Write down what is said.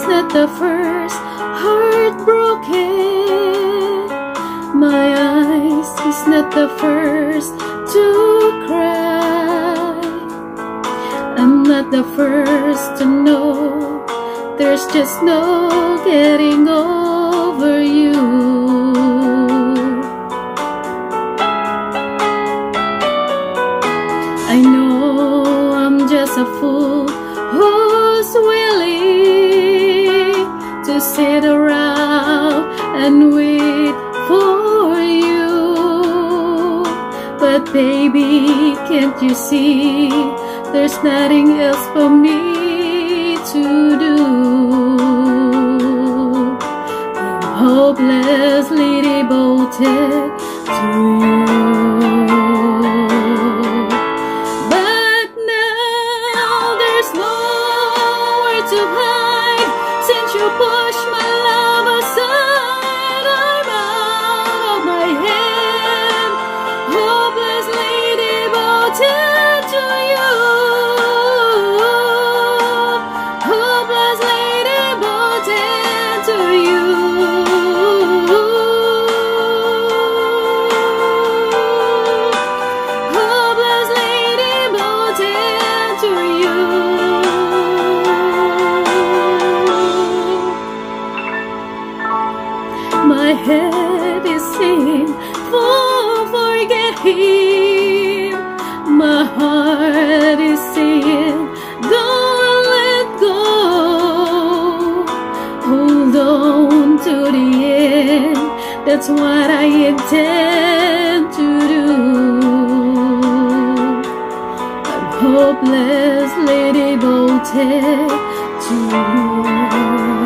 not the first heartbroken. My eyes is not the first to cry. I'm not the first to know there's just no getting over you. I know I'm just a fool who's willing to sit around and wait for you. But baby, can't you see there's nothing else for me to do? I'm hopelessly devoted to you. But now there's nowhere to hide since you pushed my love aside. I'm out of my head, hopelessly devoted to you. Hopelessly devoted to you. Hopelessly devoted to you. My head is saying, forget him. My heart is saying, don't let go. Hold on to the end. That's what I intend to do. I'm hopelessly devoted to you.